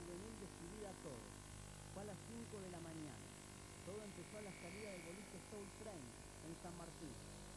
juvenil decidida a todo. Fue a las 5 de la mañana. Todo empezó a la salida del boliche Soul Train en San Martín.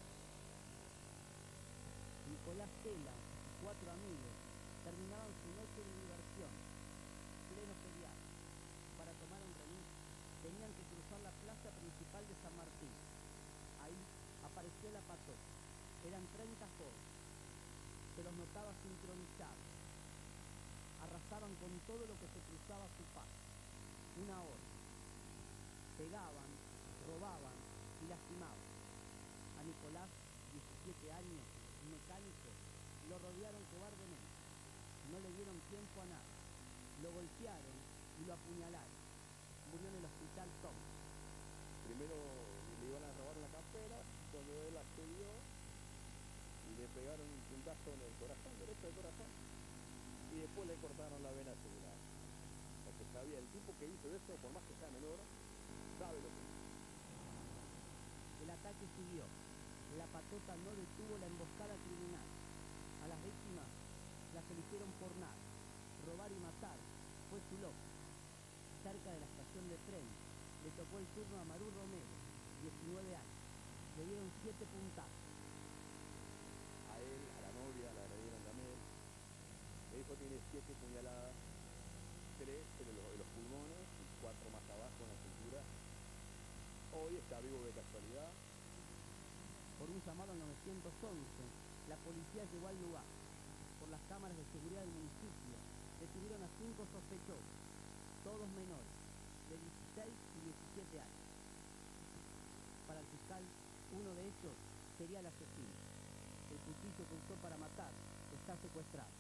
Nicolás Tela y sus 4 amigos terminaban su noche de diversión, pleno feriado. Para tomar un remis tenían que cruzar la plaza principal de San Martín. Ahí apareció la patota. Eran 30 jóvenes. Se los notaba sincronizados. Arrasaban con todo lo que se cruzaba a su paso. Una hora. Pegaban, robaban y lastimaban. A Nicolás, 17 años, mecánico, lo rodearon cobardemente. No le dieron tiempo a nada. Lo golpearon y lo apuñalaron. Murió en el hospital Thompson. Primero le iban a robar la campera, cuando él accedió y le pegaron un puntazo en el corazón, derecho del corazón, y después le cortaron la vena cerebral. Porque sabía, el tipo que hizo eso, por más que sea menor, sabe lo que hizo. El ataque siguió. La patota no detuvo la emboscada criminal. A las víctimas las eligieron por nada. Robar y matar fue su lógica. Cerca de la estación de tren le tocó el turno a Marú Romero, 19 años. Le dieron 7 puntazos. A él, a la novia, la agredieron también. El hijo tiene 7 puñaladas, 3 en los pulmones y 4 más abajo en la cintura. Hoy está vivo de casualidad. Por un llamado al 911, la policía llegó al lugar. Por las cámaras de seguridad del municipio, detuvieron a 5 sospechosos, todos menores, de 16 y 17 años. Para el fiscal, uno de ellos sería el asesino. El cuchillo que usó para matar está secuestrado.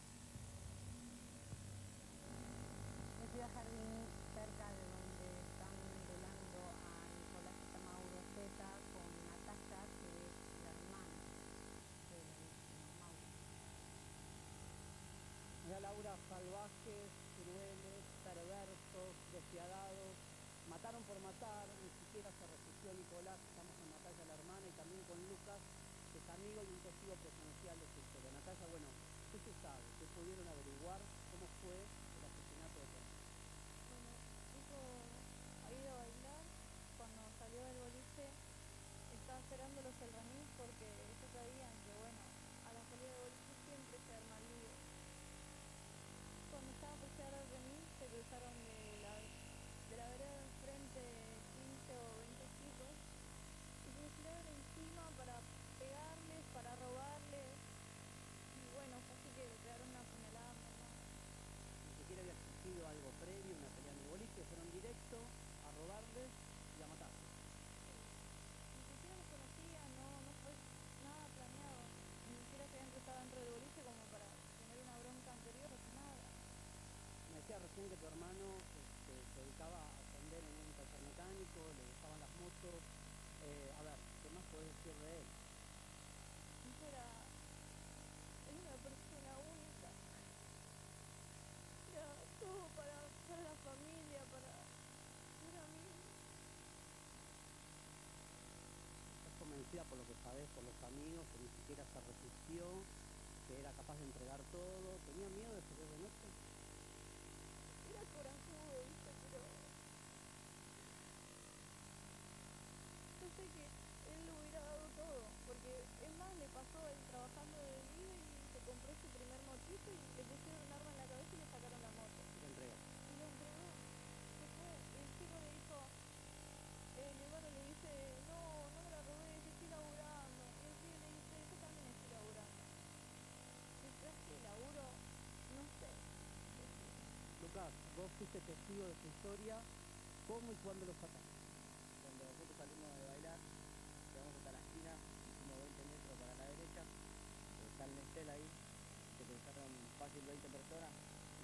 En Ciudad Jardín, cerca de donde están velando a Nicolás Mauro Zeta con Natalia, que es la hermana del Mauro. Mira, Laura, salvajes, crueles, perversos, despiadados, mataron por matar, ni siquiera se resistió Nicolás. Estamos con Natalia, la hermana, y también con Lucas, que es amigo y un testigo presencial de su historia. Natalia, bueno, ¿qué se sabe? ¿Qué pudieron averiguar? ¿Cómo fue el asesinato de Nicolás? Bueno, Nico ha ido a bailar. Cuando salió del boliche estaba esperándolos el remis porque ellos sabían que, bueno, a la salida del boliche siempre se arma el lío. Cuando estaba por llegar al remis se cruzaron de la vereda de enfrente 15 o 20 chicos y se les tiraron encima para pegarles, para robarles. Y bueno, fue así que le pegaron una puñalada a mi hermano. Ni siquiera había existido algo previo, una pelea en el boliche, fueron directo a robarles y a matarles. Ni siquiera los conocía, no fue nada planeado. Ni siquiera se habían cruzado dentro del boliche como para tener una bronca anterior, nada. Me decía recién que tu hermano se dedicaba a atender en un taller mecánico, le gustaban las motos. A ver, ¿qué más podés decir de él? Es una persona única. Era todo para la familia, para mí. ¿Estás convencida por lo que sabés, por los amigos, que ni siquiera se resistió, que era capaz de entregar todo? ¿Tenía miedo de salir de noche? Era corajudo, ¿viste? Pero yo sé que él lo hubiera dado todo, porque es más, le pasó él trabajando de día y se compró su primer motito y le pusieron un arma en la cabeza y le sacaron la moto. Y lo entregó. Y lo entregó. Se fue. El chico le dijo, mi hermano le dice, no me la robé, yo estoy laburando. Y el pibe le dice, yo también estoy laburando. ¿Qué clase de laburo? No sé. Lucas, vos fuiste testigo de su historia. ¿Cómo y cuándo lo sacaste? Cuando nosotros salimos de bailar, llegamos hasta la esquina, hicimos 20 metros para la derecha, está el Nestel ahí, se cruzaron fácil 20 personas y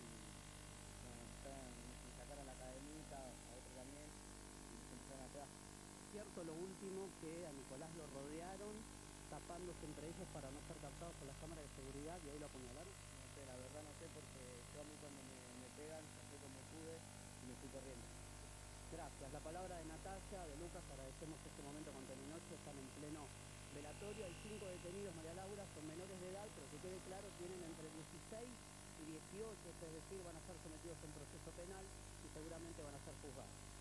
nos sacaron la cadenita, a otro también, y nos empezaron a pegar. Cierto lo último, que a Nicolás lo rodearon, tapándose entre ellos para no ser captados por las cámaras de seguridad, y ahí lo apuñalaron. No sé, la verdad no sé, porque yo a mí cuando me pegan, saqué como pude y me fui corriendo. Gracias. La palabra de Natalia, de Lucas, agradecemos este momento con Telenoche, están en pleno velatorio. Hay 5 detenidos, María Laura, son menores de edad, pero que quede claro, tienen entre 16 y 18, es decir, van a ser sometidos a un proceso penal y seguramente van a ser juzgados.